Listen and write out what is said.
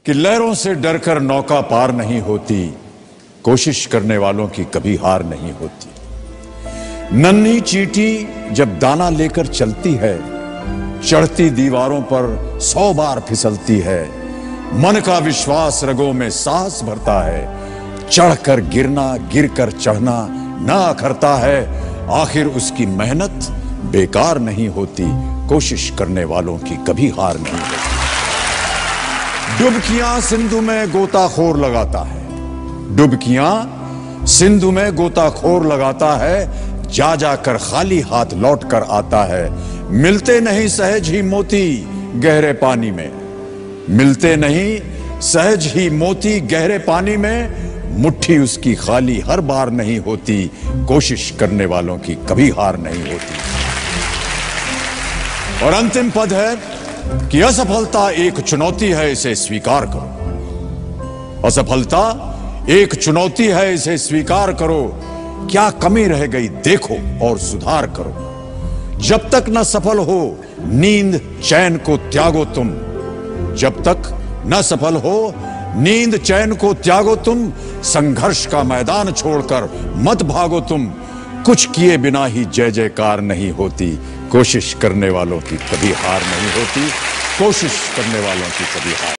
कि लहरों से डरकर नौका पार नहीं होती, कोशिश करने वालों की कभी हार नहीं होती। नन्ही चींटी जब दाना लेकर चलती है, चढ़ती दीवारों पर 100 बार फिसलती है। मन का विश्वास रगों में साहस भरता है, चढ़कर गिरना गिरकर चढ़ना ना अखरता है। आखिर उसकी मेहनत बेकार नहीं होती, कोशिश करने वालों की कभी हार नहीं होती। डुबकियां सिंधु में गोताखोर लगाता है, डुबकियां सिंधु में गोताखोर लगाता है। जा जाकर खाली हाथ लौट कर आता है। मिलते नहीं सहज ही मोती गहरे पानी में, मिलते नहीं सहज ही मोती गहरे पानी में। मुट्ठी उसकी खाली हर बार नहीं होती, कोशिश करने वालों की कभी हार नहीं होती। और अंतिम पद है कि असफलता एक चुनौती है, इसे स्वीकार करो। असफलता एक चुनौती है, इसे स्वीकार करो। क्या कमी रह गई देखो और सुधार करो। जब तक न सफल हो नींद चैन को त्यागो तुम, जब तक न सफल हो नींद चैन को त्यागो तुम। संघर्ष का मैदान छोड़कर मत भागो तुम। कुछ किए बिना ही जय जयकार नहीं होती, कोशिश करने वालों की कभी हार नहीं होती, कोशिश करने वालों की कभी हार